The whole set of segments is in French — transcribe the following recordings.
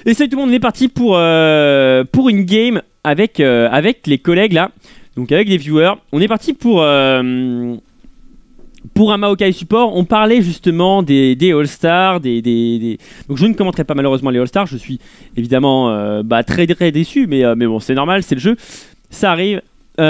Et salut tout le monde, on est parti pour une game avec les collègues là, donc avec des viewers. On est parti pour un Maokai support. On parlait justement des All-Stars, donc je ne commenterai pas malheureusement les All-Stars. Je suis évidemment très déçu, mais bon, c'est normal, c'est le jeu, ça arrive.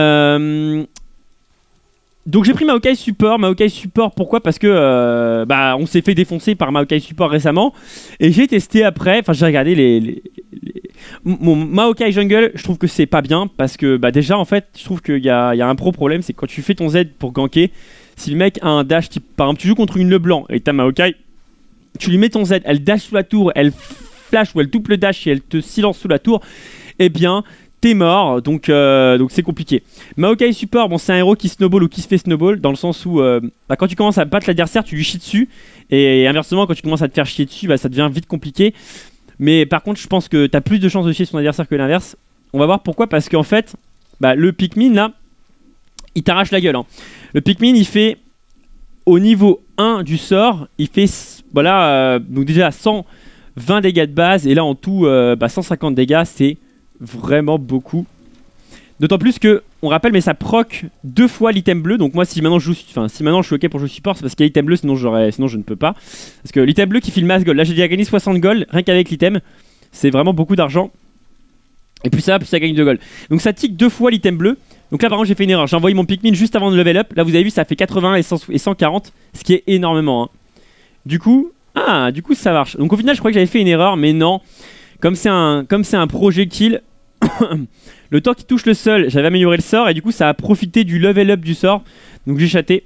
Donc j'ai pris Maokai Support. Maokai Support, pourquoi? Parce que on s'est fait défoncer par Maokai Support récemment. Et j'ai testé après, enfin j'ai regardé mon Maokai Jungle, je trouve que c'est pas bien. Parce que déjà en fait, je trouve qu'il y a un problème. C'est que quand tu fais ton Z pour ganker, si le mec a un dash, type, par exemple tu joues contre une Leblanc et t'as Maokai, tu lui mets ton Z, elle dash sous la tour, elle flash ou elle double dash et elle te silence sous la tour, eh bien t'es mort, donc c'est compliqué. Maokai Support, bon, c'est un héros qui snowball ou qui se fait snowball, dans le sens où quand tu commences à battre l'adversaire, tu lui chies dessus, et inversement, quand tu commences à te faire chier dessus, ça devient vite compliqué. Mais par contre, je pense que t'as plus de chances de chier son adversaire que l'inverse. On va voir pourquoi, parce qu'en fait, le Pikmin là, il t'arrache la gueule. Hein. Le Pikmin, il fait, au niveau 1 du sort, il fait, donc déjà 120 dégâts de base, et là en tout, 150 dégâts, c'est vraiment beaucoup. D'autant plus que, on rappelle, mais ça proc 2 fois l'item bleu. Donc moi, si maintenant je suis ok pour jouer support, c'est parce qu'il y a l'item bleu, sinon je ne peux pas. Parce que l'item bleu qui file masse gold. Là, j'ai déjà gagné 60 gold rien qu'avec l'item. C'est vraiment beaucoup d'argent. Et plus ça va, plus ça gagne de gold. Donc ça tique 2 fois l'item bleu. Donc là, par exemple, j'ai fait une erreur. J'ai envoyé mon Pikmin juste avant de level up. Là, vous avez vu, ça fait 80 et 140, ce qui est énormément. Hein. Du coup, ça marche. Donc au final, je crois que j'avais fait une erreur, mais non. Comme c'est un projectile, le temps qui touche le sol, j'avais amélioré le sort et du coup ça a profité du level up du sort. Donc j'ai chaté.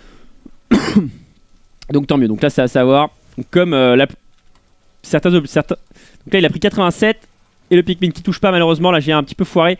Donc tant mieux. Donc là c'est à savoir. Comme certains. Donc là il a pris 87 et le Pikmin qui touche pas malheureusement. Là j'ai un petit peu foiré.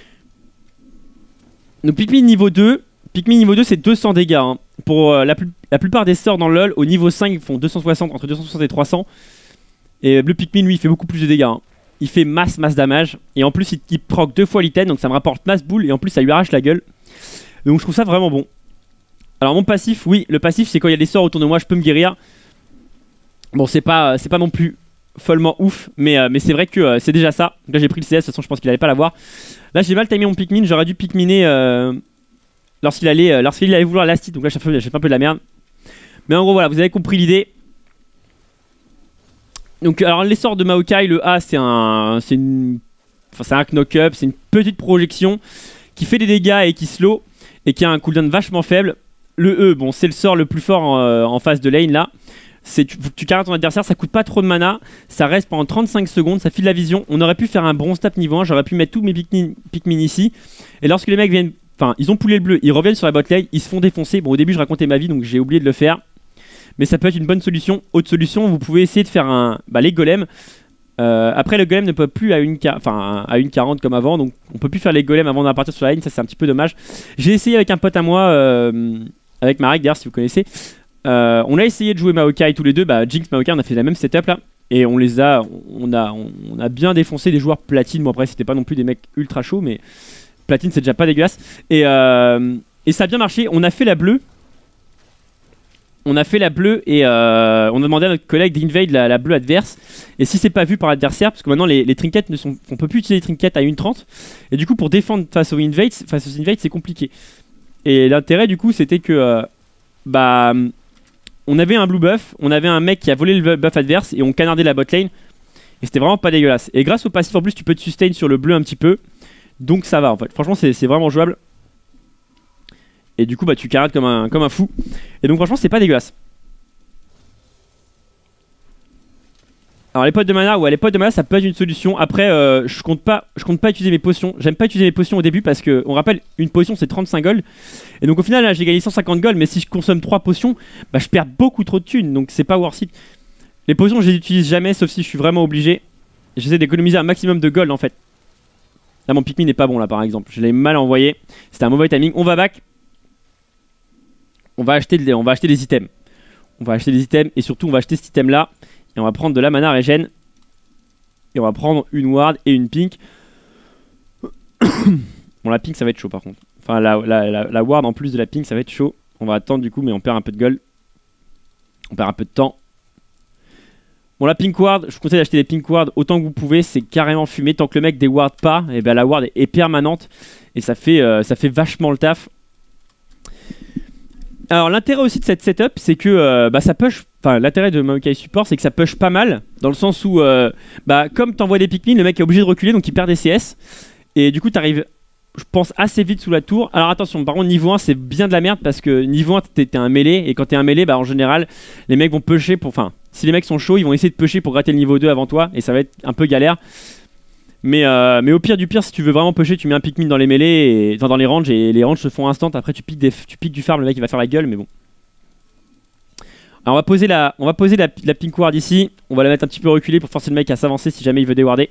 Donc Pikmin niveau 2. Pikmin niveau 2 c'est 200 dégâts. Hein. Pour la plupart des sorts dans le LoL, au niveau 5 ils font 260, entre 260 et 300. Et le Pikmin lui il fait beaucoup plus de dégâts. Hein. Il fait masse damage. Et en plus il proc 2 fois l'item. Donc ça me rapporte masse boule. Et en plus ça lui arrache la gueule. Donc je trouve ça vraiment bon. Alors mon passif, oui, le passif c'est quand il y a des sorts autour de moi, je peux me guérir. Bon c'est pas non plus follement ouf. Mais c'est vrai que c'est déjà ça. Donc là j'ai pris le CS, de toute façon je pense qu'il allait pas l'avoir. Là j'ai mal timé mon Pikmin. J'aurais dû Pikminer lorsqu'il allait vouloir l'asti. Donc là j'ai fait un peu de la merde. Mais en gros voilà, vous avez compris l'idée. Donc alors les sorts de Maokai, le A c'est un knock-up, c'est une petite projection qui fait des dégâts et qui slow et qui a un cooldown vachement faible. Le E, bon c'est le sort le plus fort en phase de lane là. Tu carres ton adversaire, ça coûte pas trop de mana, ça reste pendant 35 secondes, ça file la vision. On aurait pu faire un bronze tap niveau 1, j'aurais pu mettre tous mes Pikmin ici. Et lorsque les mecs viennent, ils ont poulé le bleu, ils reviennent sur la bot lane, ils se font défoncer. Bon au début je racontais ma vie donc j'ai oublié de le faire. Mais ça peut être une bonne solution. Autre solution, vous pouvez essayer de faire les golems. Après, le golem ne peut plus à une 40 comme avant. Donc, on peut plus faire les golems avant de partir sur la ligne. Ça, c'est un petit peu dommage. J'ai essayé avec un pote à moi, avec Marek, d'ailleurs, si vous connaissez. On a essayé de jouer Maokai tous les deux. Jinx, Maokai, on a fait la même setup là. Et on a bien défoncé des joueurs platine. Bon, après, c'était pas non plus des mecs ultra chauds. Mais platine, c'est déjà pas dégueulasse. Et ça a bien marché. On a fait la bleue. Et on a demandé à notre collègue d'invade la bleue adverse. Et si c'est pas vu par l'adversaire, parce que maintenant les trinkets on peut plus utiliser les trinkets à 1.30. Et du coup pour défendre face aux invades c'est compliqué. Et l'intérêt du coup c'était que on avait un blue buff, on avait un mec qui a volé le buff adverse et on canardait la bot lane. Et c'était vraiment pas dégueulasse. Et grâce au passif en plus tu peux te sustain sur le bleu un petit peu. Donc ça va en fait. Franchement c'est vraiment jouable. Et du coup tu carades comme un fou. Et donc franchement c'est pas dégueulasse. Alors les potes de mana, ouais les potes de mana ça peut être une solution. Après je compte pas utiliser mes potions. J'aime pas utiliser mes potions au début parce que on rappelle une potion c'est 35 gold. Et donc au final là j'ai gagné 150 gold. Mais si je consomme 3 potions je perds beaucoup trop de thunes. Donc c'est pas worth it. Les potions je les utilise jamais sauf si je suis vraiment obligé. J'essaie d'économiser un maximum de gold en fait. Là mon Pikmin n'est pas bon là par exemple. Je l'ai mal envoyé. C'était un mauvais timing. On va back. On va acheter des items. On va acheter des items et surtout on va acheter cet item là. Et on va prendre de la mana régène. Et on va prendre une ward et une pink. Bon la pink ça va être chaud par contre. Enfin la ward en plus de la pink ça va être chaud. On va attendre du coup mais on perd un peu de gold. On perd un peu de temps. Bon, la pink ward, je vous conseille d'acheter des pink ward autant que vous pouvez, c'est carrément fumé. Tant que le mec déward pas, et ben la ward est permanente et ça fait vachement le taf. Alors l'intérêt aussi de cette setup, c'est que ça push. Enfin, l'intérêt de Maokai Support, c'est que ça push pas mal, dans le sens où, comme t'envoies des Pikmin, le mec est obligé de reculer, donc il perd des CS. Et du coup, t'arrives, je pense, assez vite sous la tour. Alors attention, par contre, niveau 1, c'est bien de la merde, parce que niveau 1, t'es un mêlé, et quand t'es un mêlé, en général, les mecs vont pusher pour... Enfin, si les mecs sont chauds, ils vont essayer de pusher pour gratter le niveau 2 avant toi, et ça va être un peu galère. Mais au pire du pire, si tu veux vraiment pusher, tu mets un Pikmin dans les mêlées, et, dans les ranges, et les ranges se font instant. Après, tu piques du farm, le mec il va faire la gueule, mais bon. Alors on va poser la pink ward ici. On va la mettre un petit peu reculée pour forcer le mec à s'avancer si jamais il veut déwarder.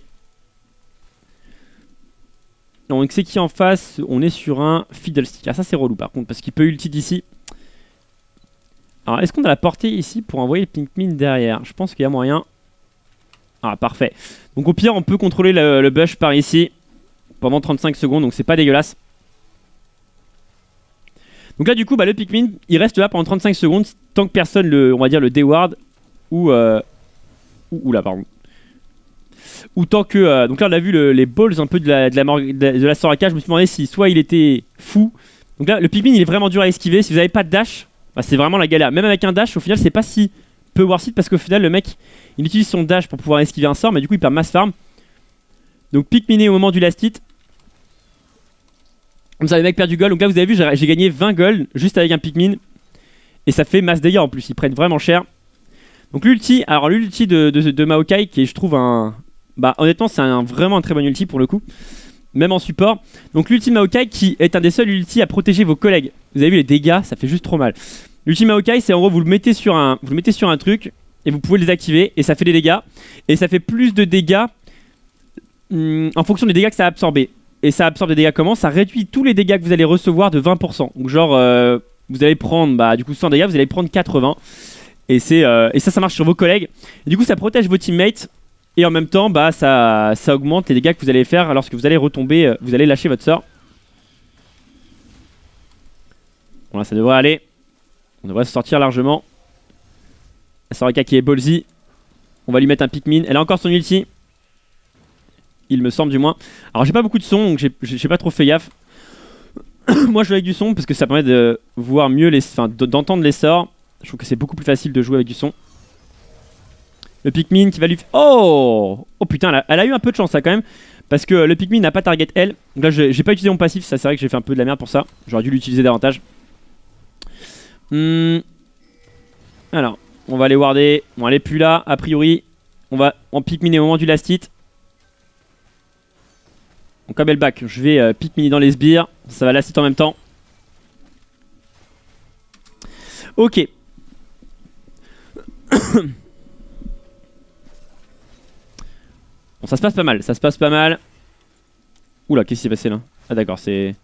Donc c'est qui en face? On est sur un Fiddlestick. Ah ça c'est relou par contre parce qu'il peut ulti d'ici. Alors est-ce qu'on a la portée ici pour envoyer le Pikmin derrière? Je pense qu'il y a moyen. Ah parfait. Donc au pire on peut contrôler le bush par ici pendant 35 secondes, donc c'est pas dégueulasse. Donc là du coup le Pikmin il reste là pendant 35 secondes tant que personne on va dire le deward ou là pardon. Ou tant que donc là on a vu les balls un peu de la Soraka. Je me suis demandé si soit il était fou. Donc là le Pikmin il est vraiment dur à esquiver. Si vous n'avez pas de dash, c'est vraiment la galère. Même avec un dash au final c'est pas si peu worth parce qu'au final le mec il utilise son dash pour pouvoir esquiver un sort, mais du coup il perd mass farm. Donc Pikminé au moment du last hit. Comme ça, les mecs perdent du gold. Donc là, vous avez vu, j'ai gagné 20 gold juste avec un Pikmin. Et ça fait masse dégâts en plus. Ils prennent vraiment cher. Donc l'ulti, alors l'ulti de Maokai, qui est, je trouve, honnêtement, c'est vraiment un très bon ulti pour le coup. Même en support. Donc l'ulti Maokai, qui est un des seuls ultis à protéger vos collègues. Vous avez vu les dégâts, ça fait juste trop mal. L'ulti Maokai, c'est en gros, vous le mettez sur un truc. Et vous pouvez les activer. Et ça fait des dégâts. Et ça fait plus de dégâts en fonction des dégâts que ça a absorbé. Et ça absorbe des dégâts comment? Ça réduit tous les dégâts que vous allez recevoir de 20%. Donc genre, vous allez prendre du coup 100 dégâts, vous allez prendre 80. Et ça marche sur vos collègues. Et du coup ça protège vos teammates. Et en même temps, ça augmente les dégâts que vous allez faire lorsque vous allez retomber, vous allez lâcher votre sort. Bon là ça devrait aller. On devrait se sortir largement. La Soraka qui est ballsy. On va lui mettre un Pikmin. Elle a encore son ulti. Il me semble du moins. Alors j'ai pas beaucoup de son donc j'ai pas trop fait gaffe. Moi je joue avec du son parce que ça permet de voir mieux d'entendre les sorts. Je trouve que c'est beaucoup plus facile de jouer avec du son. Le Pikmin qui va lui... Oh putain, elle a eu un peu de chance là quand même. Parce que le Pikmin n'a pas target elle. Donc là j'ai pas utilisé mon passif, ça c'est vrai que j'ai fait un peu de la merde pour ça. J'aurais dû l'utiliser davantage. Alors, on va aller warder. Bon elle est plus là, a priori. On va en Pikmin au moment du last hit. Donc comme elle back, je vais Pikmin dans les sbires. Ça va last hit en même temps. Ok. Bon, ça se passe pas mal, ça se passe pas mal. Oula, qu'est-ce qui s'est passé là? Ah d'accord, c'est...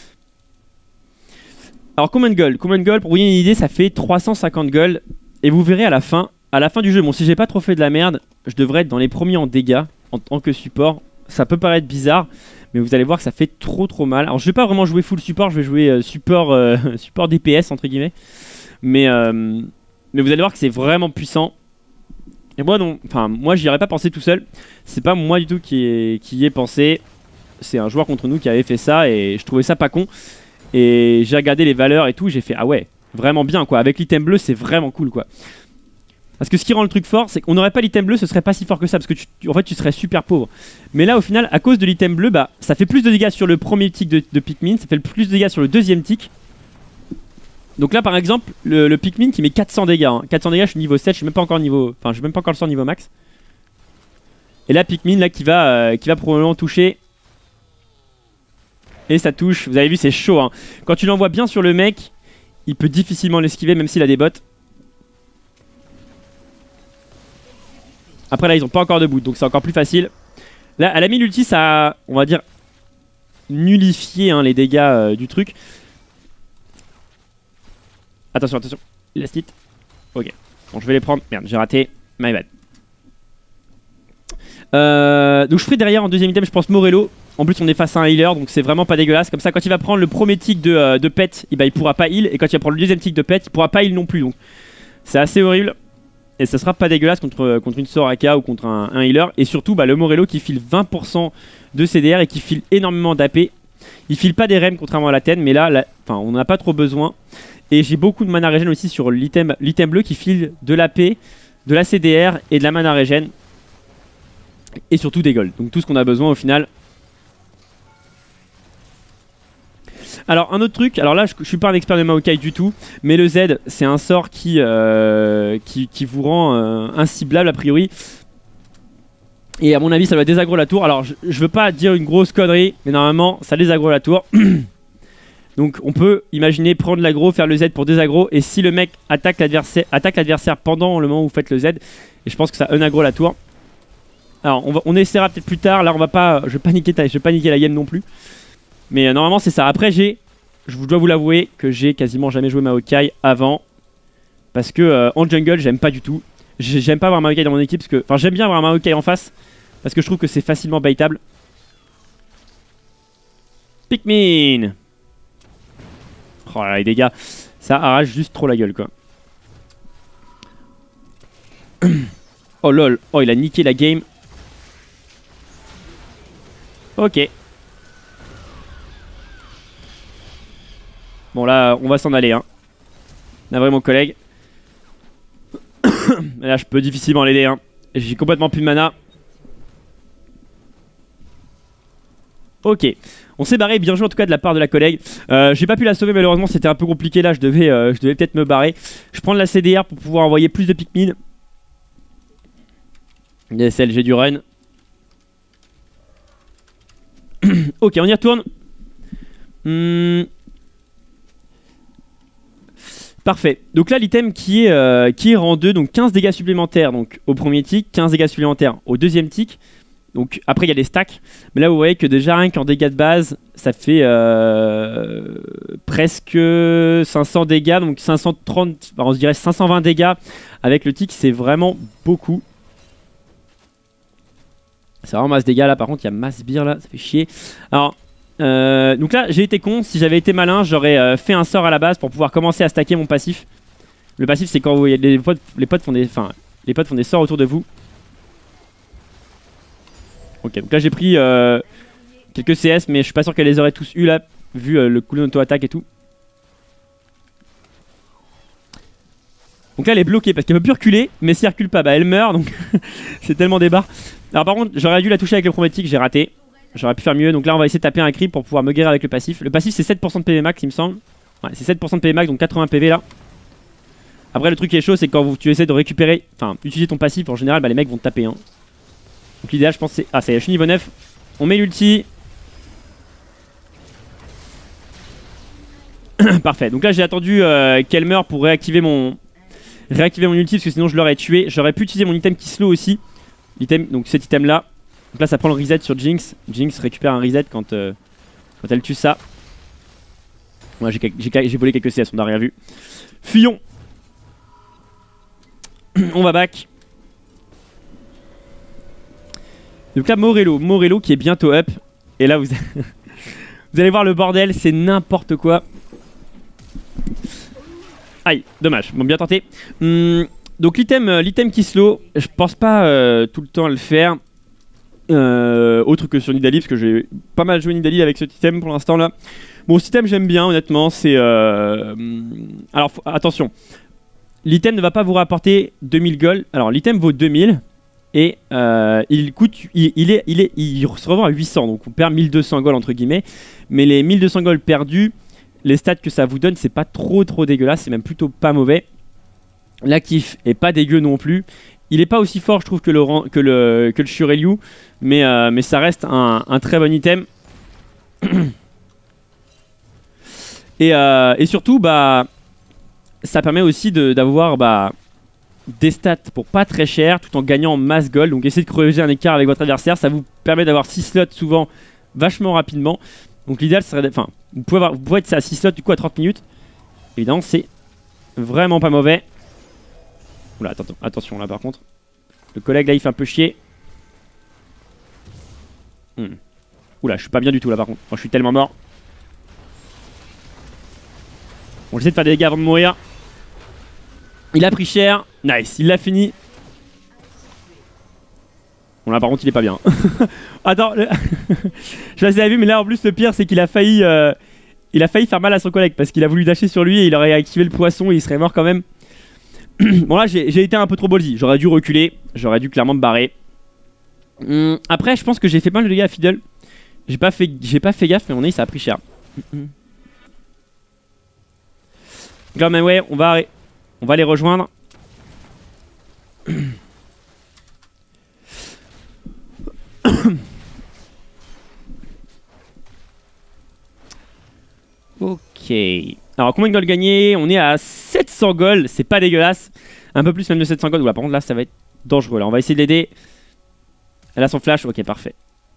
Alors combien de gold? Pour vous donner une idée, ça fait 350 gold. Et vous verrez à la fin du jeu, bon si j'ai pas trop fait de la merde, je devrais être dans les premiers en dégâts en tant que support. Ça peut paraître bizarre, mais vous allez voir que ça fait trop mal. Alors je vais pas vraiment jouer full support, je vais jouer support DPS entre guillemets. Mais vous allez voir que c'est vraiment puissant. Et moi non, moi j'y aurais pas pensé tout seul. C'est pas moi du tout qui y ai pensé. C'est un joueur contre nous qui avait fait ça et je trouvais ça pas con. Et j'ai regardé les valeurs et tout, j'ai fait ah ouais, vraiment bien quoi. Avec l'item bleu c'est vraiment cool quoi. Parce que ce qui rend le truc fort, c'est qu'on n'aurait pas l'item bleu, ce serait pas si fort que ça, parce que en fait tu serais super pauvre. Mais là au final, à cause de l'item bleu, ça fait plus de dégâts sur le premier tick de Pikmin, ça fait plus de dégâts sur le deuxième tick. Donc là par exemple, le Pikmin qui met 400 dégâts, 400 dégâts, je suis niveau 7, je suis même pas encore niveau... Enfin je suis même pas encore le sort niveau max. Et là Pikmin là qui va probablement toucher. Et ça touche, vous avez vu c'est chaud hein. Quand tu l'envoies bien sur le mec, il peut difficilement l'esquiver même s'il a des bots. Après là ils ont pas encore de boot donc c'est encore plus facile. Là elle a mis l'ulti, ça a, on va dire, nullifié les dégâts du truc. Attention, last hit. Ok, bon je vais les prendre, merde j'ai raté, my bad. Donc je ferai derrière en deuxième item je pense Morello. En plus on est face à un healer donc c'est vraiment pas dégueulasse. Comme ça quand il va prendre le premier tick de pet, il pourra pas heal. Et quand il va prendre le deuxième tick de pet, il pourra pas heal non plus. Donc c'est assez horrible. Et ça sera pas dégueulasse contre une Soraka ou contre un healer. Et surtout le Morello qui file 20% de CDR et qui file énormément d'AP. Il file pas des rems contrairement à la Ten, mais là on n'en a pas trop besoin. Et j'ai beaucoup de mana régène aussi sur l'item bleu qui file de l'AP, de la CDR et de la mana régène. Et surtout des golds. Donc tout ce qu'on a besoin au final. Alors un autre truc, alors là je suis pas un expert de Maokai du tout, mais le Z c'est un sort qui vous rend inciblable a priori. Et à mon avis ça doit désaggro la tour. Alors je veux pas dire une grosse connerie, mais normalement ça désaggro la tour. Donc on peut imaginer prendre l'aggro, faire le Z pour désaggro, et si le mec attaque l'adversaire pendant le moment où vous faites le Z, et je pense que ça unaggro la tour. Alors on essaiera peut-être plus tard, là on va pas, je vais paniquer la game non plus. Mais normalement c'est ça. Après je dois vous l'avouer que j'ai quasiment jamais joué Maokai avant. Parce que en jungle j'aime pas du tout. J'aime pas avoir Maokai dans mon équipe parce que... Enfin j'aime bien avoir Maokai en face. Parce que je trouve que c'est facilement baitable. Pikmin. Oh là là les dégâts. Ça arrache juste trop la gueule quoi. Oh lol. Oh il a niqué la game. Ok. Bon là on va s'en aller hein. Navré mon collègue. Mais là je peux difficilement l'aider hein. J'ai complètement plus de mana. Ok. On s'est barré, bien joué en tout cas de la part de la collègue. J'ai pas pu la sauver malheureusement, c'était un peu compliqué là, je devais peut-être me barrer. Je prends de la CDR pour pouvoir envoyer plus de Pikmin. DSL, j'ai du run. Ok, on y retourne. Parfait. Donc là l'item qui est rang 2, donc 15 dégâts supplémentaires donc, au premier tick, 15 dégâts supplémentaires au deuxième tick. Donc après il y a les stacks. Mais là vous voyez que déjà rien qu'en dégâts de base, ça fait presque 500 dégâts. Donc 530, on se dirait 520 dégâts avec le tick, c'est vraiment beaucoup. C'est vraiment masse dégâts là, par contre il y a masse beer là, ça fait chier. Alors... donc là j'ai été con, si j'avais été malin j'aurais fait un sort à la base pour pouvoir commencer à stacker mon passif. Le passif c'est quand les potes font des sorts autour de vous. Ok donc là j'ai pris quelques CS mais je suis pas sûr qu'elle les aurait tous eu là vu le cooldown auto-attaque et tout. Donc là elle est bloquée parce qu'elle peut plus reculer, mais si elle recule pas elle meurt donc c'est tellement des barres. Alors par contre j'aurais dû la toucher avec le premier tick, j'ai raté. J'aurais pu faire mieux, donc là on va essayer de taper un creep pour pouvoir me guérir avec le passif. Le passif c'est 7% de PV max il me semble. Ouais c'est 7% de PV max donc 80 PV là. Après le truc qui est chaud c'est que quand tu essaies de récupérer, enfin utiliser ton passif en général les mecs vont te taper hein. Donc l'idéal je pense c'est... Ah ça y est je suis niveau 9. On met l'ulti. Parfait, donc là j'ai attendu qu'elle meure pour réactiver mon ulti parce que sinon je l'aurais tué. J'aurais pu utiliser mon item qui slow aussi. L'item, donc cet item là. Donc là ça prend le reset sur Jinx. Jinx récupère un reset quand elle tue ça. Ouais, j'ai volé quelques CS, on n'a rien vu. Fuyons. On va back. Donc là Morello qui est bientôt up. Et là vous allez voir le bordel, c'est n'importe quoi. Aïe, dommage, bon bien tenté. Donc l'item qui slow, je pense pas tout le temps à le faire. Autre que sur Nidalee parce que j'ai pas mal joué Nidalee avec cet item pour l'instant là. Bon cet item j'aime bien honnêtement, c'est alors attention, l'item ne va pas vous rapporter 2000 gold. Alors l'item vaut 2000 et il se revend à 800 donc on perd 1200 gold entre guillemets. Mais les 1200 gold perdus, les stats que ça vous donne c'est pas trop dégueulasse, c'est même plutôt pas mauvais. L'actif est pas dégueu non plus. Il est pas aussi fort je trouve que le Shurelyu, mais ça reste un très bon item. Et surtout bah ça permet aussi d'avoir des stats pour pas très cher tout en gagnant masse gold. Donc essayez de creuser un écart avec votre adversaire, ça vous permet d'avoir 6 slots souvent vachement rapidement. Donc l'idéal serait, enfin vous pouvez être à 6 slots du coup à 30 minutes. Évidemment c'est vraiment pas mauvais. Oula, attention là par contre. Le collègue là il fait un peu chier. Oula, je suis pas bien du tout là par contre. Oh, je suis tellement mort. Bon, j'essaie de faire des dégâts avant de mourir. Il a pris cher. Nice, il l'a fini. Bon là par contre il est pas bien. Attends, je sais pas si vous avez vu mais là en plus le pire c'est qu'il a failli faire mal à son collègue parce qu'il a voulu dasher sur lui et il aurait activé le poisson et il serait mort quand même. Bon là j'ai été un peu trop ballsy, j'aurais dû reculer, j'aurais dû clairement me barrer. Après je pense que j'ai fait pas mal de dégâts à Fiddle. J'ai pas fait gaffe mais on est ça a pris cher. Donc là mais ouais on va les rejoindre. Ok. Alors combien de gold gagné? On est à 700 gold, c'est pas dégueulasse. Un peu plus même de 700 gold. Voilà, par contre là ça va être dangereux. Là on va essayer de l'aider. Elle a son flash, ok parfait.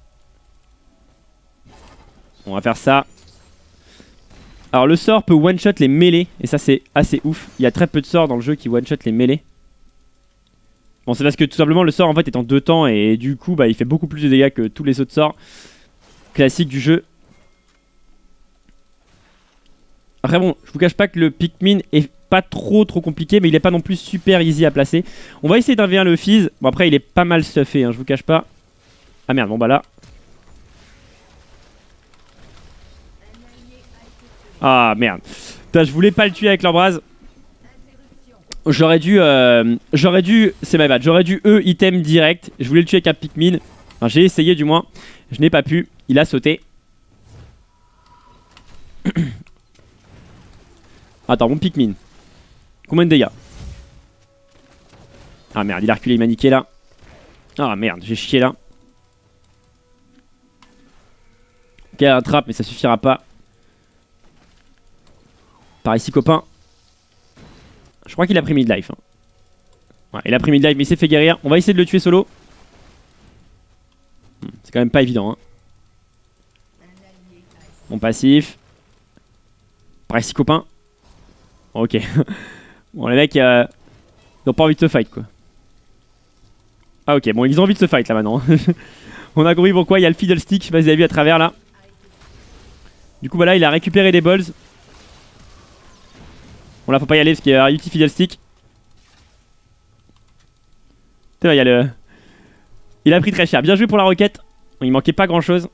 On va faire ça. Alors le sort peut one shot les mêlées. Et ça c'est assez ouf. Il y a très peu de sorts dans le jeu qui one shot les mêlées. Bon c'est parce que tout simplement le sort en fait est en 2 temps. Et du coup bah il fait beaucoup plus de dégâts que tous les autres sorts classiques du jeu. Après bon je vous cache pas que le Pikmin est pas trop compliqué. Mais il est pas non plus super easy à placer. On va essayer d'un V1 le Fizz. Bon après il est pas mal stuffé hein, je vous cache pas. Ah merde bon bah là. Ah merde. Putain, je voulais pas le tuer avec l'embrase. J'aurais dû, c'est my bad. J'aurais dû item direct. Je voulais le tuer avec un Pikmin. Enfin, j'ai essayé du moins. Je n'ai pas pu. Il a sauté. Attends, mon Pikmin. Combien de dégâts? Ah merde, il a reculé, il m'a niqué là. Ah merde, j'ai chié là. Ok, un trap, mais ça suffira pas. Par ici copain. Je crois qu'il a pris mid-life hein. Ouais, il a pris mid-life mais il s'est fait guérir. On va essayer de le tuer solo. C'est quand même pas évident hein. Mon passif. Par ici copain. Ok. Bon les mecs ils ont pas envie de se fight quoi. Ah ok bon ils ont envie de se fight là maintenant. On a compris pourquoi il y a le fiddlestick. Je sais pas si vous avez vu à travers là. Du coup voilà il a récupéré des balls. Bon là faut pas y aller parce qu'il y a Uti Fiddlestick. Il y a le... Il a pris très cher. Bien joué pour la roquette. Il manquait pas grand chose.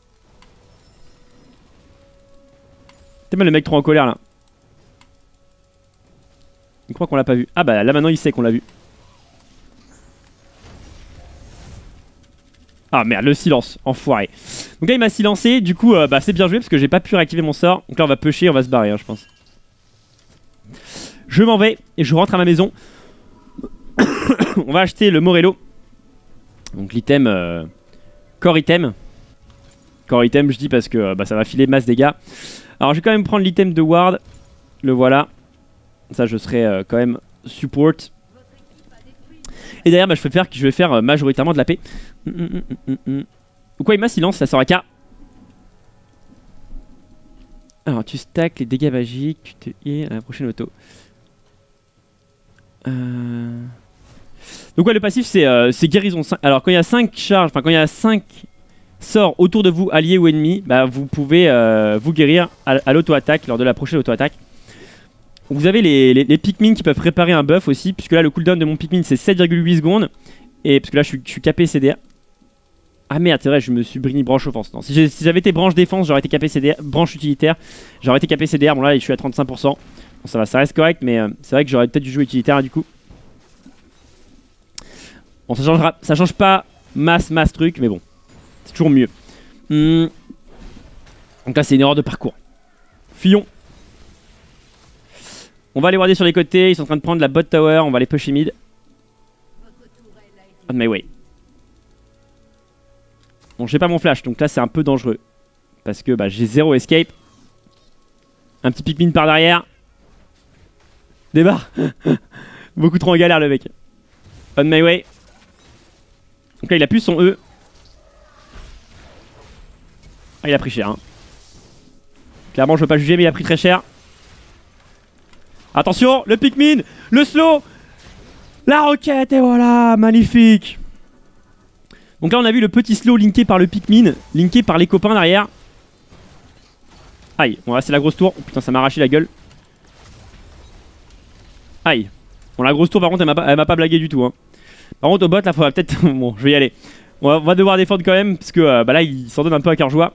T'es mal le mec trop en colère là. Il croit qu'on l'a pas vu. Ah bah là maintenant il sait qu'on l'a vu. Ah merde le silence. Enfoiré. Donc là il m'a silencé. Du coup bah c'est bien joué parce que j'ai pas pu réactiver mon sort. Donc là on va pusher, on va se barrer hein, je pense. Je m'en vais et je rentre à ma maison. On va acheter le Morello. Donc l'item core item. Core item je dis parce que bah, ça va filer masse dégâts. Alors je vais quand même prendre l'item de Ward. Le voilà. Ça je serai quand même support. Et derrière bah, je vais faire majoritairement de la paix. Pourquoi il m'a silence? Ça sort à K. Alors tu stacks les dégâts magiques. Tu te hais à la prochaine auto. Donc ouais le passif c'est guérison 5. Alors quand il y a 5 charges, enfin quand il y a 5 sorts autour de vous, alliés ou ennemis, bah vous pouvez vous guérir à l'auto-attaque lors de la prochaine auto-attaque. Vous avez les Pikmin qui peuvent réparer un buff aussi, puisque là le cooldown de mon Pikmin c'est 7,8 secondes. Et parce que là je suis capé CDR. Ah merde c'est vrai je me suis brini branche offense. Non, si j'avais été branche défense j'aurais été capé CDR, branche utilitaire, j'aurais été capé CDR, bon là je suis à 35%. Bon, ça va, ça reste correct, mais c'est vrai que j'aurais peut-être dû jouer utilitaire là, du coup. Bon, ça change pas masse truc, mais bon, c'est toujours mieux. Donc là, c'est une erreur de parcours. Fuyons. On va aller warder sur les côtés, ils sont en train de prendre la bot tower, on va les pusher mid. On my way. Bon, j'ai pas mon flash, donc là, c'est un peu dangereux. Parce que bah, j'ai 0 escape. Un petit Pikmin par derrière. Débarre. Beaucoup trop en galère le mec. On my way. Donc là il a plus son E. Ah il a pris cher hein. Clairement je veux pas juger mais il a pris très cher. Attention le Pikmin. Le slow. La roquette et voilà. Magnifique. Donc là on a vu le petit slow linké par le Pikmin. Linké par les copains derrière. Aïe. Bon là c'est la grosse tour. Oh, putain ça m'a arraché la gueule. Aïe. Bon, la grosse tour, par contre, elle m'a pas blagué du tout. Hein. Par contre, au bot, là, faudra peut-être. Bon, je vais y aller. On va devoir défendre quand même, parce que bah là, il s'en donne un peu à cœur joie.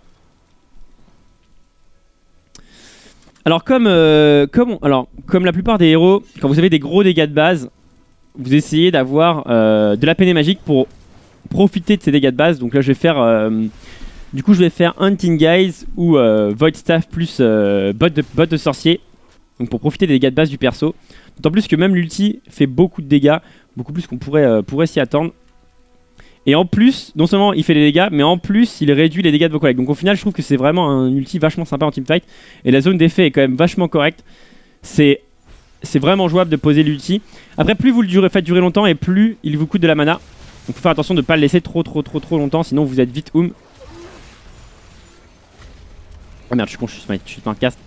Alors, comme la plupart des héros, quand vous avez des gros dégâts de base, vous essayez d'avoir de la peinée magique pour profiter de ces dégâts de base. Donc là, je vais faire. Du coup, je vais faire Hunting Guys ou Void Staff plus bot de sorcier. Donc pour profiter des dégâts de base du perso. D'autant plus que même l'ulti fait beaucoup de dégâts. Beaucoup plus qu'on pourrait s'y attendre. Et en plus, non seulement il fait des dégâts, mais en plus il réduit les dégâts de vos collègues. Donc au final, je trouve que c'est vraiment un ulti vachement sympa en teamfight. Et la zone d'effet est quand même vachement correcte. C'est vraiment jouable de poser l'ulti. Après, plus vous le faites durer longtemps et plus il vous coûte de la mana. Donc il faut faire attention de ne pas le laisser trop longtemps, sinon vous êtes vite Oh merde, je suis con, je suis pas un cast.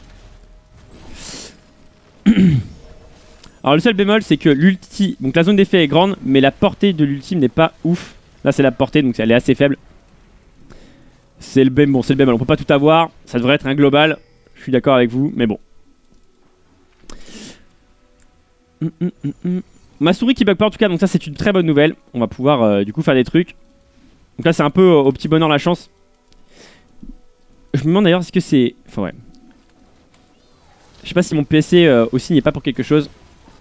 Alors le seul bémol, c'est que l'ulti, donc la zone d'effet est grande, mais la portée de l'ultime n'est pas ouf. Là c'est la portée, donc elle est assez faible. C'est le bémol, on peut pas tout avoir. Ça devrait être un global, je suis d'accord avec vous, mais bon. Ma souris qui bug pas en tout cas, donc ça c'est une très bonne nouvelle. On va pouvoir du coup faire des trucs. Donc là c'est un peu au petit bonheur la chance. Je me demande d'ailleurs est-ce que c'est... Enfin ouais. Je sais pas si mon PC aussi n'est pas pour quelque chose.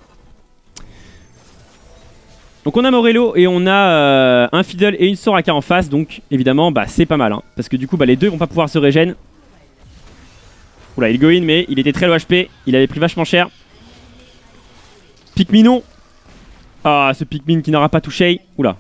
Donc on a Morello et on a un Fiddle et une Soraka en face. Donc évidemment bah, c'est pas mal hein, parce que du coup bah, les deux vont pas pouvoir se régène. Oula il go in mais il était très low HP. Il avait pris vachement cher. Pikminon. Ah ce Pikmin qui n'aura pas touché. Oula.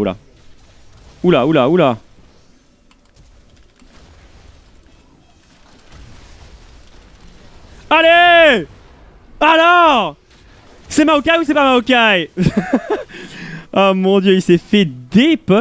Allez! Alors! C'est Maokai ou c'est pas Maokai? Oh mon dieu, il s'est fait dépop.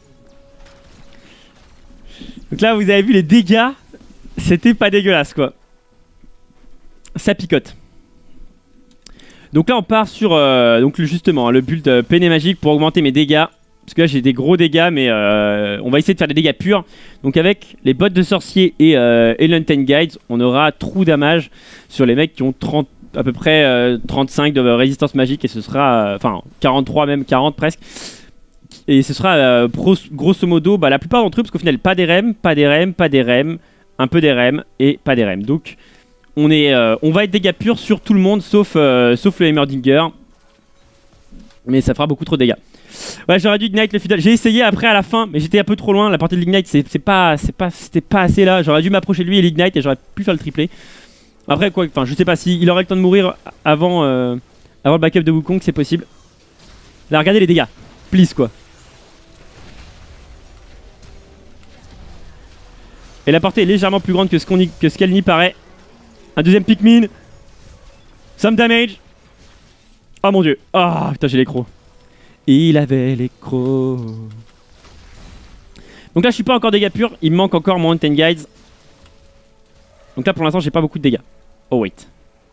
Donc là, vous avez vu les dégâts. C'était pas dégueulasse, quoi. Ça picote. Donc là, on part sur donc justement le build peiné magique pour augmenter mes dégâts. Parce que là, j'ai des gros dégâts, mais on va essayer de faire des dégâts purs. Donc avec les bottes de sorcier et l'Untamed Guides, on aura true damage sur les mecs qui ont 30, à peu près 35 de résistance magique. Et ce sera, enfin 43 même, 40 presque. Et ce sera grosso modo bah, la plupart d'entre eux, parce qu'au final, pas des rems, un peu des rems et pas des rems. Donc on va être dégâts purs sur tout le monde, sauf le Heimerdinger. Mais ça fera beaucoup trop de dégâts. Ouais, j'aurais dû ignite le Fiddle. J'ai essayé après à la fin, mais j'étais un peu trop loin. La portée de l'ignite, c'était pas assez là. J'aurais dû m'approcher de lui et l'ignite et j'aurais pu faire le triplé. Après quoi, enfin je sais pas s'il aurait le temps de mourir avant le backup de Wukong, c'est possible. Là regardez les dégâts, please quoi. Et la portée est légèrement plus grande que ce qu'elle n'y paraît. Un deuxième Pikmin. Some damage. Oh mon dieu. Ah putain j'ai les crocs. Il avait les crocs. Donc là je suis pas encore dégâts purs. Il me manque encore mon Hunting Guides. Donc là pour l'instant j'ai pas beaucoup de dégâts. Oh wait.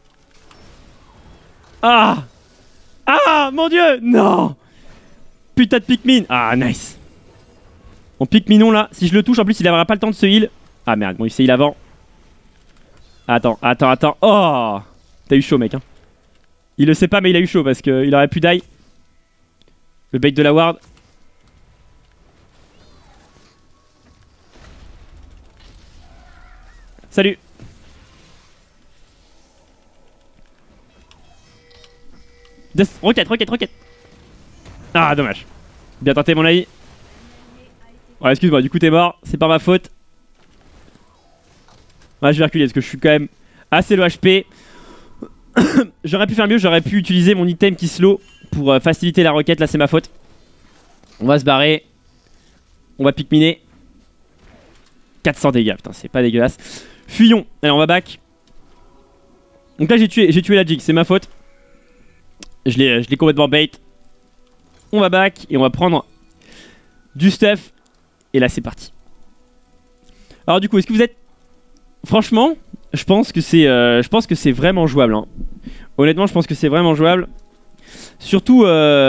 Ah. Ah mon dieu. Non. Putain de Pikmin. Ah nice. Mon Pikminon là. Si je le touche en plus il n'aura pas le temps de se heal. Ah merde bon il s'est heal avant. Attends. Oh. T'as eu chaud mec hein. Il le sait pas mais il a eu chaud parce qu'il aurait pu die. Le bait de la ward. Salut. Roquette. Ah dommage. Bien tenté mon ami. Ouais excuse-moi du coup t'es mort. C'est pas ma faute. Ouais je vais reculer parce que je suis quand même assez low HP. J'aurais pu faire mieux. J'aurais pu utiliser mon item qui slow pour faciliter la requête. Là c'est ma faute. On va se barrer. On va pikminer. 400 dégâts. Putain c'est pas dégueulasse. Fuyons. Allez on va back. Donc là j'ai tué la jig. C'est ma faute. Je l'ai complètement bait. On va back et on va prendre du stuff. Et là c'est parti. Alors du coup est-ce que vous êtes... Franchement je pense que c'est vraiment jouable hein. Honnêtement je pense que c'est vraiment jouable. Surtout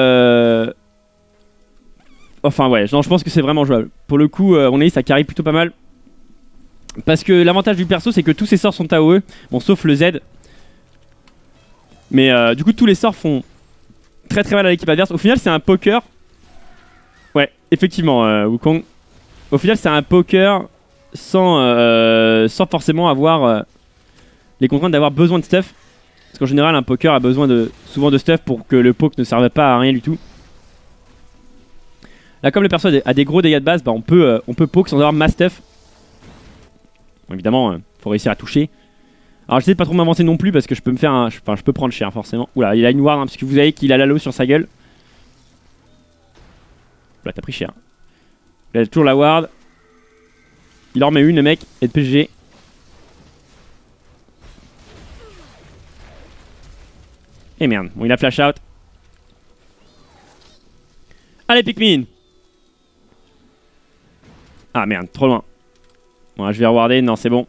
enfin ouais non, je pense que c'est vraiment jouable. Pour le coup on est ça carry plutôt pas mal. Parce que l'avantage du perso c'est que tous ses sorts sont AOE. Bon sauf le Z. Mais du coup tous les sorts font très très mal à l'équipe adverse. Au final, c'est un poker. Ouais, effectivement, Wukong. Au final, c'est un poker sans forcément avoir les contraintes d'avoir besoin de stuff. Parce qu'en général, un poker a besoin souvent de stuff pour que le poke ne serve pas à rien du tout. Là, comme le perso a des gros dégâts de base, bah, on peut poke sans avoir mass stuff. Bon, évidemment, faut réussir à toucher. Alors, j'essaie de pas trop m'avancer non plus parce que je peux me faire un. Enfin, je peux prendre cher forcément. Oula, il a une ward, hein, parce que vous savez qu'il a l'halo sur sa gueule. Oula, t'as pris cher. Il a toujours la ward. Il en remet une, le mec, et de PG. Et merde, bon, il a flash out. Allez, Pikmin. Ah merde, trop loin. Bon, je vais rewarder, non, c'est bon.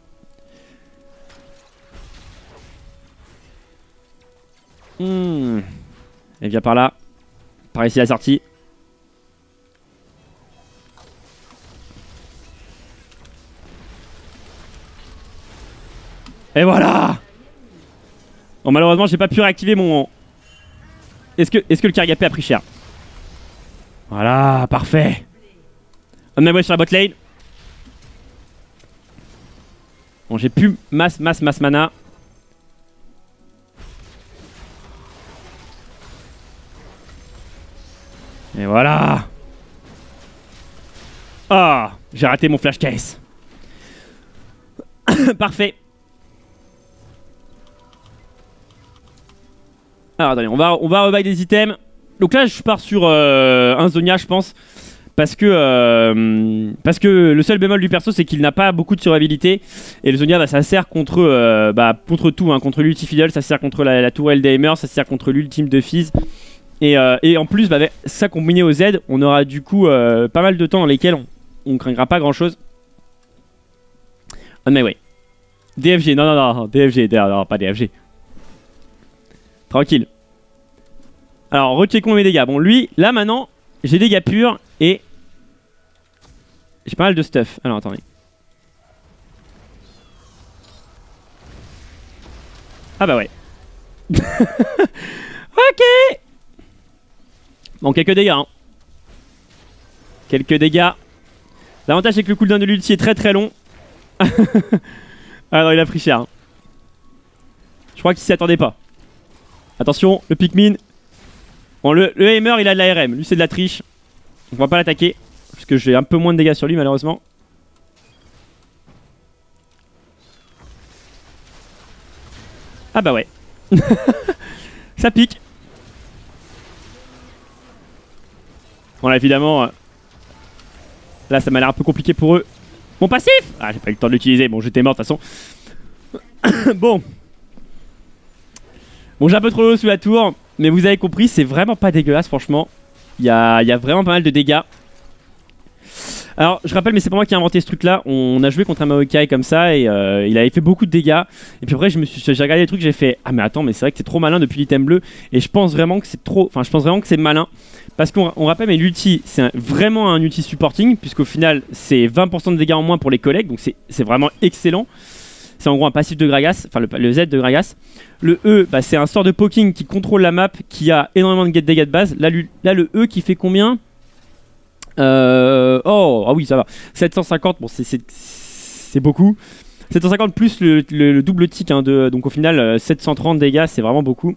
Elle vient par là. Par ici, la sortie. Et voilà. Bon, malheureusement, j'ai pas pu réactiver mon... Est-ce que le Kargapé a pris cher? Voilà, parfait. On me sur la bot lane. Bon, j'ai plus masse mana. Et voilà. Ah, j'ai raté mon flash case. Parfait. Alors attendez, on va rebuy des items. Donc là je pars sur un Zonia je pense. Parce que le seul bémol du perso c'est qu'il n'a pas beaucoup de survivabilité. Et le Zonia bah, ça sert contre, contre tout, hein, contre l'ulti Fiddle, ça sert contre la tourelle d'Aimer, ça sert contre l'ultime de Fizz. Et en plus bah, avec ça combiné au Z, on aura du coup pas mal de temps dans lesquels on craindra pas grand chose. On my way. DFG, non, DFG, non, pas DFG. Tranquille. Alors, recheckons mes dégâts. Bon, lui, là maintenant, j'ai des dégâts purs et j'ai pas mal de stuff. Alors, attendez. Ah bah ouais. Ok. Bon, quelques dégâts. Hein. Quelques dégâts. L'avantage, c'est que le cooldown de l'ulti est très très long. Ah non, il a pris cher. Hein. Je crois qu'il s'y attendait pas. Attention, le Pikmin. Bon, le Aimer, il a de l'ARM. Lui, c'est de la triche. On va pas l'attaquer. Parce que j'ai un peu moins de dégâts sur lui, malheureusement. Ah bah ouais. Ça pique. Bon, là, évidemment. Là, ça m'a l'air un peu compliqué pour eux. Mon passif! Ah, j'ai pas eu le temps de l'utiliser. Bon, j'étais mort de toute façon. Bon. Bon, j'ai un peu trop l'eau sous la tour. Mais vous avez compris, c'est vraiment pas dégueulasse, franchement. Il y a vraiment pas mal de dégâts. Alors, je rappelle, mais c'est pas moi qui ai inventé ce truc-là. On a joué contre un Maokai comme ça et il avait fait beaucoup de dégâts. Et puis après, j'ai regardé les trucs, j'ai fait ah mais attends, mais c'est vrai que c'est trop malin depuis l'item bleu. Et je pense vraiment que c'est trop, enfin je pense vraiment que c'est malin parce qu'on rappelle, mais l'ulti c'est vraiment un ulti supporting puisqu'au final c'est 20% de dégâts en moins pour les collègues, donc c'est vraiment excellent. C'est en gros un passif de Gragas, enfin le Z de Gragas. Le E, bah, c'est un sort de poking qui contrôle la map, qui a énormément de dégâts de base. Là, le E qui fait combien oh, ah oui, ça va. 750, bon, c'est beaucoup. 750 plus le double tick, hein, donc au final, 730 dégâts, c'est vraiment beaucoup.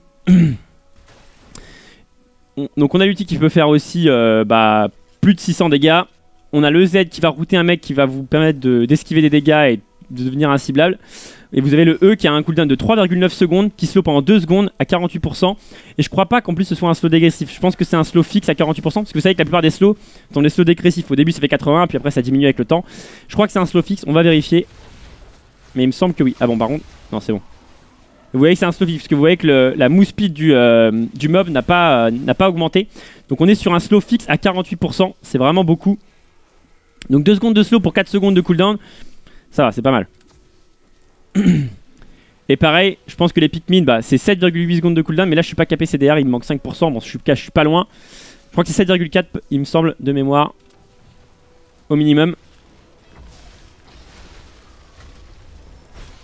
Donc on a l'ulti qui peut faire aussi plus de 600 dégâts. On a le Z qui va router un mec qui va vous permettre d'esquiver des dégâts et de devenir inciblable. Et vous avez le E qui a un cooldown de 3,9 secondes qui slow pendant 2 secondes à 48%. Et je crois pas qu'en plus ce soit un slow dégressif. Je pense que c'est un slow fixe à 48%. Parce que vous savez que la plupart des slows sont des slows dégressifs. Au début ça fait 80, puis après ça diminue avec le temps. Je crois que c'est un slow fixe, on va vérifier. Mais il me semble que oui. Ah bon, par contre, non, c'est bon. Vous voyez que c'est un slow fixe parce que vous voyez que la move speed du mob n'a pas augmenté. Donc on est sur un slow fixe à 48%. C'est vraiment beaucoup. Donc 2 secondes de slow pour 4 secondes de cooldown. Ça va, c'est pas mal. Et pareil, je pense que les Pikmin, bah, c'est 7,8 secondes de cooldown. Mais là, je suis pas capé CDR, il me manque 5%. Bon, je suis pas loin. Je crois que c'est 7,4, il me semble, de mémoire. Au minimum.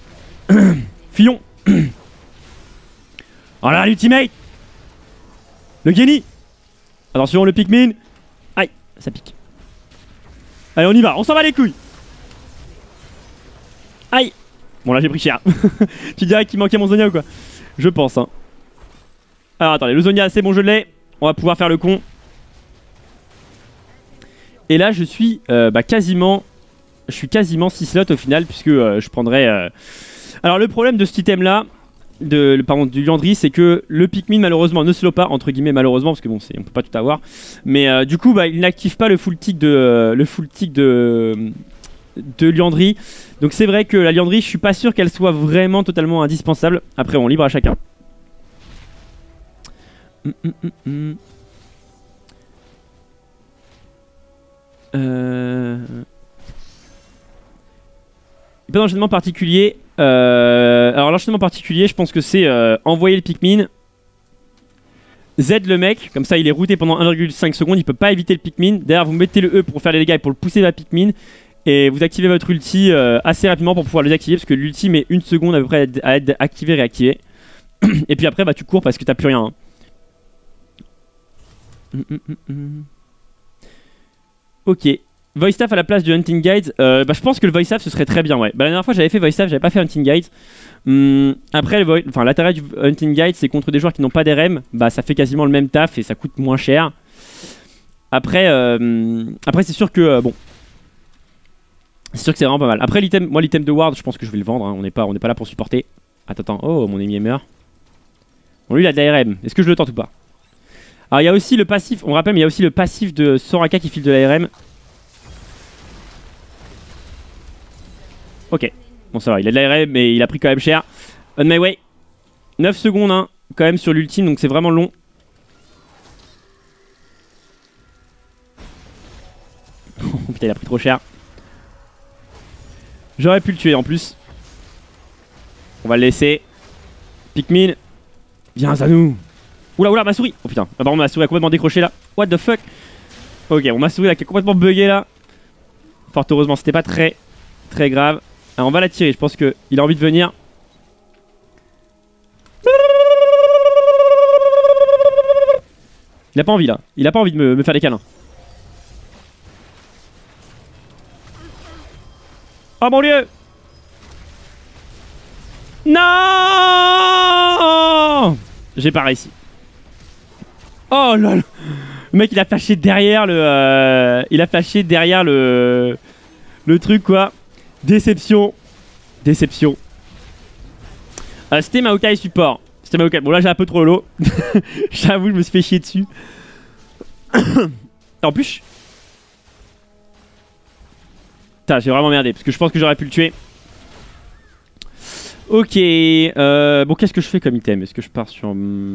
Fillon. Oh là, l'ultimate. Le Genny. Attention, le Pikmin. Aïe, ça pique. Allez, on y va, on s'en va les couilles. Aïe. Bon, là, j'ai pris cher. Tu dirais qu'il manquait mon Zonia ou quoi? Je pense, hein. Alors, attendez, le Zonia, c'est bon, je l'ai. On va pouvoir faire le con. Et là, je suis quasiment... Je suis quasiment 6 slots au final, puisque je prendrais... Alors, le problème de cet item-là, pardon, du Liandry, c'est que le Pikmin malheureusement ne slow pas, entre guillemets malheureusement, parce que bon, on peut pas tout avoir. Mais du coup, il n'active pas le full tick de Liandry. Donc c'est vrai que la Liandry, je suis pas sûr qu'elle soit vraiment totalement indispensable. Après, on libre à chacun. Pas d'enchaînement particulier. Alors l'enchaînement particulier, je pense que c'est envoyer le Pikmin, Z le mec, comme ça il est routé pendant 1,5 secondes, il peut pas éviter le Pikmin. Derrière vous mettez le E pour faire les dégâts et pour le pousser vers Pikmin. Et vous activez votre ulti assez rapidement pour pouvoir le désactiver, parce que l'ulti met 1 seconde à peu près à être activé, réactivé. Et puis après tu cours parce que t'as plus rien. Ok. Voice Staff à la place du Hunting Guide, je pense que le Voice Staff ce serait très bien, ouais. La dernière fois j'avais fait Voice Staff, j'avais pas fait Hunting Guide. Après, l'intérêt du Hunting Guide, c'est contre des joueurs qui n'ont pas d'RM, ça fait quasiment le même taf et ça coûte moins cher. Après c'est sûr que bon, c'est sûr que c'est vraiment pas mal. Après l'item de Ward, je pense que je vais le vendre, hein. On n'est pas là pour supporter. Attends, oh mon ennemi meurt. Bon, lui il a de l'ARM, est-ce que je le tente ou pas? Alors il y a aussi le passif, on rappelle, mais il y a aussi le passif de Soraka qui file de l'ARM. Ok, bon ça va, il a de l'ARM mais il a pris quand même cher. On my way. 9 secondes hein, quand même sur l'ultime, donc c'est vraiment long. Oh putain, il a pris trop cher. J'aurais pu le tuer en plus. On va le laisser. Pikmin, viens à nous. Oula, ma souris. Oh putain, pardon, ma souris a complètement décroché là. What the fuck. Ok, bon, ma souris là qui est complètement buguée là. Fort heureusement, c'était pas très grave. Alors, on va la tirer, je pense qu'il a envie de venir. Il a pas envie là, il a pas envie de me faire des câlins. Oh mon dieu. Non. J'ai pas réussi. Oh là là. Le mec il a flashé derrière le... il a flashé derrière le truc quoi. Déception. C'était Maokai support. C'était Maokai. Bon là j'ai un peu trop l'eau. J'avoue je me suis fait chier dessus. En plus... Putain j'ai vraiment merdé parce que je pense que j'aurais pu le tuer. Ok. Bon qu'est-ce que je fais comme item? Est-ce que je pars sur...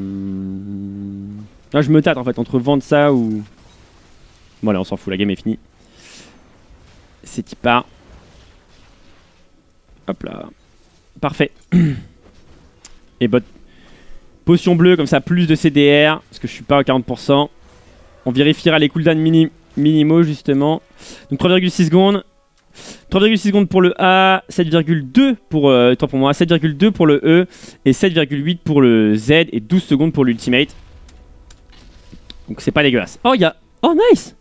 Là je me tâte en fait entre vendre ça ou... Bon allez on s'en fout, la game est finie. C'est qui part. Hop là. Parfait. Et potion bleue, comme ça, plus de CDR. Parce que je suis pas à 40%. On vérifiera les cooldowns minimaux, justement. Donc 3,6 secondes. 3,6 secondes pour le A. 7,2 pour... Tant pour moi. 7,2 pour le E. Et 7,8 pour le Z. Et 12 secondes pour l'ultimate. Donc c'est pas dégueulasse. Oh, il y a... Oh, nice.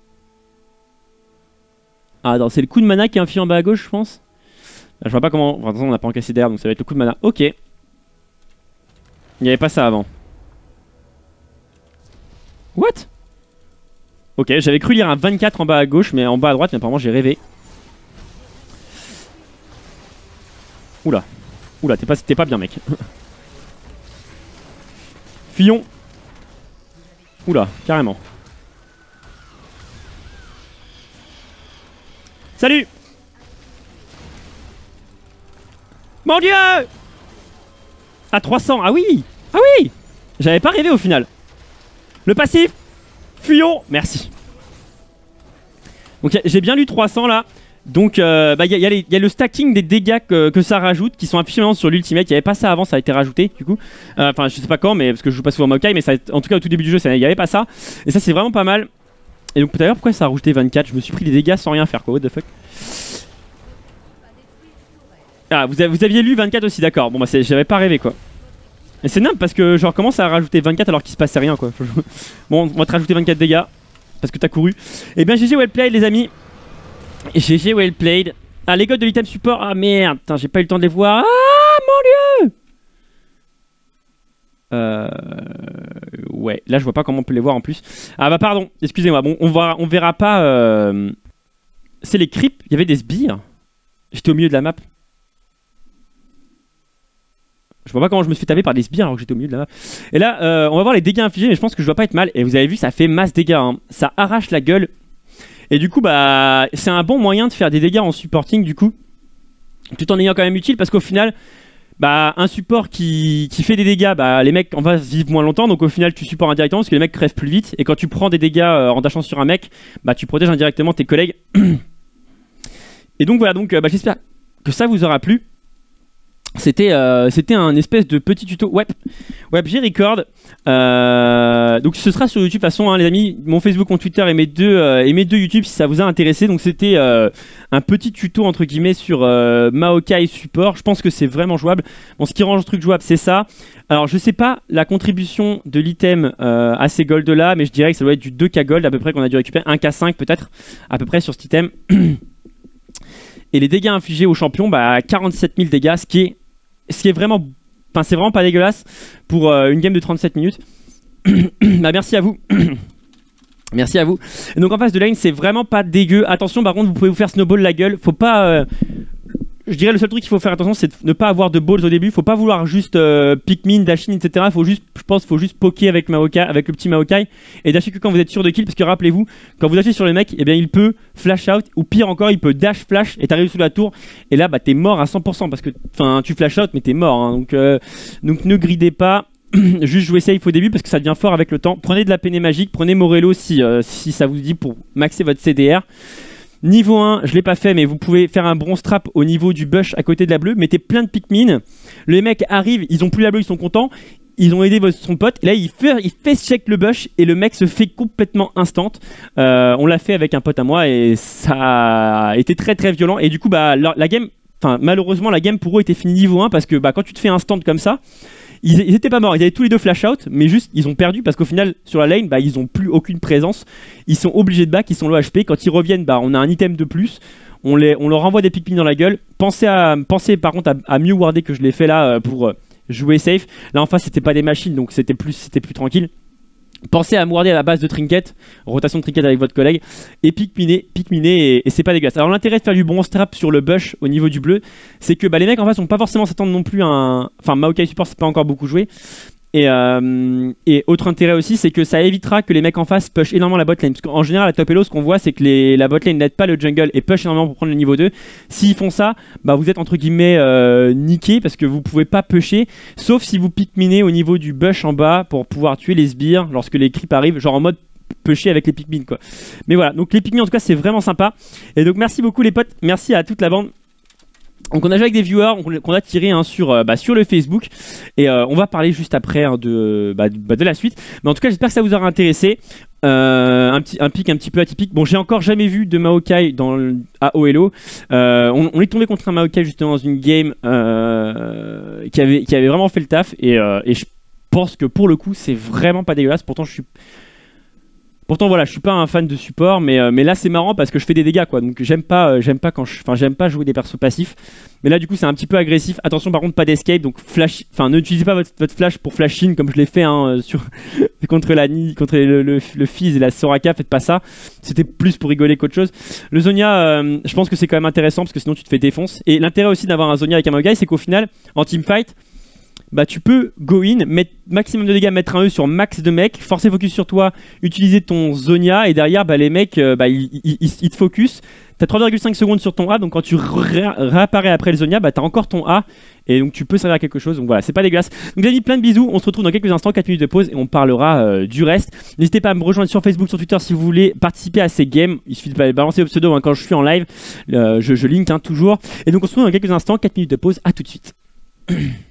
Ah, attends, c'est le coup de mana qui est infligé en bas à gauche, je pense. Là, je vois pas comment... Enfin, de toute façon, on n'a pas encaissé d'air, donc ça va être le coup de mana. Ok. Il n'y avait pas ça avant. What? Ok, j'avais cru lire un 24 en bas à gauche, mais en bas à droite, mais apparemment j'ai rêvé. Oula. Oula, t'es pas bien, mec. Fillon. Oula, carrément. Salut. Mon dieu. À 300, ah oui. Ah oui. J'avais pas rêvé au final. Le passif. Fuyons. Merci. Donc j'ai bien lu 300 là. Donc il y a le stacking des dégâts que ça rajoute, qui sont affichés maintenant sur l'ultimate. Il n'y avait pas ça avant, ça a été rajouté du coup. Enfin je sais pas quand, mais parce que je joue pas souvent Maokai, mais ça, en tout cas au tout début du jeu il n'y avait pas ça. Et ça c'est vraiment pas mal. Et donc d'ailleurs pourquoi ça a rajouté 24? Je me suis pris des dégâts sans rien faire quoi, what the fuck. Ah vous aviez lu 24 aussi, d'accord. Bon bah j'avais pas rêvé quoi. Et c'est nimp parce que je recommence à rajouter 24 alors qu'il se passait rien quoi. Bon, on va te rajouter 24 dégâts parce que t'as couru. Et bien GG well played les amis. GG well played. Ah les gods de l'item support. Ah merde, j'ai pas eu le temps de les voir. Ah mon dieu. Ouais, là je vois pas comment on peut les voir en plus. Ah bah pardon, excusez-moi. Bon, on verra pas. C'est les creeps, il y avait des sbires. J'étais au milieu de la map. Je vois pas comment je me suis fait taper par des sbires alors que j'étais au milieu de la map. Et là, on va voir les dégâts infligés, mais je pense que je dois pas être mal. Et vous avez vu, ça fait masse dégâts. Hein. Ça arrache la gueule. Et du coup, bah, c'est un bon moyen de faire des dégâts en supporting, du coup. Tout en ayant quand même utile, parce qu'au final, bah, un support qui fait des dégâts, bah, les mecs en face vivent moins longtemps. Donc au final, tu supports indirectement parce que les mecs crèvent plus vite. Et quand tu prends des dégâts en dashant sur un mec, bah, tu protèges indirectement tes collègues. Et donc voilà, donc, bah, j'espère que ça vous aura plu. C'était un espèce de petit tuto web j'ai record. Donc ce sera sur YouTube de toute façon, hein, les amis. Mon Facebook, mon Twitter et mes deux YouTube si ça vous a intéressé. Donc c'était un petit tuto entre guillemets sur Maokai support. Je pense que c'est vraiment jouable. Bon, ce qui rend le truc jouable, c'est ça. Alors je sais pas la contribution de l'item à ces golds là, mais je dirais que ça doit être du 2k gold à peu près qu'on a dû récupérer, 1k5 peut-être à peu près sur cet item. Et les dégâts infligés aux champions, bah 47 000 dégâts, ce qui est vraiment, enfin c'est vraiment pas dégueulasse pour une game de 37 minutes. Bah merci à vous. Merci à vous. Et donc en face de lane, c'est vraiment pas dégueu. Attention, par contre, vous pouvez vous faire snowball la gueule. Faut pas. Je dirais le seul truc qu'il faut faire attention, c'est de ne pas avoir de balls au début. Faut pas vouloir juste Pikmin, dashin, etc. Faut juste, je pense, faut juste poker avec Maokai, avec le petit Maokai et dasher que quand vous êtes sûr de kill. Parce que rappelez-vous, quand vous dashez sur le mec, eh bien il peut flash out ou pire encore, il peut dash flash et t'arrives sous la tour et là bah t'es mort à 100% parce que, enfin, tu flash out mais t'es mort. Hein, donc ne gridez pas. Juste jouer safe au début parce que ça devient fort avec le temps. Prenez de la peinée magique, prenez Morello si ça vous dit pour maxer votre CDR. Niveau 1, je l'ai pas fait, mais vous pouvez faire un bronze trap au niveau du bush à côté de la bleue. Mettez plein de Pikmin. Les mecs arrivent, ils ont plus la bleue, ils sont contents. Ils ont aidé son pote. Et là, il fait check le bush et le mec se fait complètement instant. On l'a fait avec un pote à moi et ça a été très très violent. Et du coup, bah, la game, enfin malheureusement, la game pour eux était finie niveau 1 parce que bah, quand tu te fais instant comme ça, ils étaient pas morts, ils avaient tous les deux flash out, mais juste ils ont perdu parce qu'au final sur la lane, bah, ils ont plus aucune présence. Ils sont obligés de back, ils sont low HP. Quand ils reviennent, bah, on a un item de plus. On leur envoie des Pikmin dans la gueule. Pensez par contre à mieux warder que je l'ai fait là pour jouer safe. Là en face c'était pas des machines donc c'était plus tranquille. Pensez à warder à la base de trinket, rotation de trinket avec votre collègue et Pikminer et c'est pas dégueulasse. Alors l'intérêt de faire du bronze trap sur le bush au niveau du bleu, c'est que bah, les mecs en face vont pas forcément s'attendre non plus à un... Enfin Maokai support c'est pas encore beaucoup joué. Et autre intérêt aussi, c'est que ça évitera que les mecs en face push énormément la botlane. Parce qu'en général, à top elo, ce qu'on voit, c'est que la botlane n'aide pas le jungle et push énormément pour prendre le niveau 2. S'ils font ça, bah vous êtes entre guillemets niqué parce que vous pouvez pas pusher. Sauf si vous pikminez au niveau du bush en bas pour pouvoir tuer les sbires lorsque les creeps arrivent, genre en mode pusher avec les Pikmin quoi. Mais voilà, donc les Pikmin en tout cas, c'est vraiment sympa. Et donc merci beaucoup les potes, merci à toute la bande. Donc on a joué avec des viewers qu'on a tiré hein, sur le Facebook et on va parler juste après hein, de la suite. Mais en tout cas j'espère que ça vous aura intéressé. Un pic un petit peu atypique. Bon j'ai encore jamais vu de Maokai à OLO. On est tombé contre un Maokai justement dans une game qui avait vraiment fait le taf et je pense que pour le coup c'est vraiment pas dégueulasse. Pourtant voilà, je suis pas un fan de support, mais là c'est marrant parce que je fais des dégâts quoi. Donc j'aime pas jouer des persos passifs. Mais là du coup c'est un petit peu agressif. Attention par contre pas d'escape, donc flash. Enfin n'utilisez pas votre flash pour flash in comme je l'ai fait hein, contre le Fizz et la Soraka. Faites pas ça. C'était plus pour rigoler qu'autre chose. Le Zonia, je pense que c'est quand même intéressant parce que sinon tu te fais défonce. Et l'intérêt aussi d'avoir un Zonia avec un Maokai, c'est qu'au final en teamfight, bah tu peux go in, mettre maximum de dégâts, mettre un E sur max de mecs, forcer focus sur toi, utiliser ton Zonia et derrière bah, les mecs ils te focus. T'as 3,5 secondes sur ton A, donc quand tu réapparais après le Zonia, bah t'as encore ton A et donc tu peux servir à quelque chose. Donc voilà, c'est pas dégueulasse. Donc les amis, plein de bisous. On se retrouve dans quelques instants, 4 minutes de pause et on parlera du reste. N'hésitez pas à me rejoindre sur Facebook, sur Twitter si vous voulez participer à ces games. Il suffit de balancer le pseudo hein, quand je suis en live. Je link hein, toujours. Et donc on se retrouve dans quelques instants, 4 minutes de pause. À tout de suite.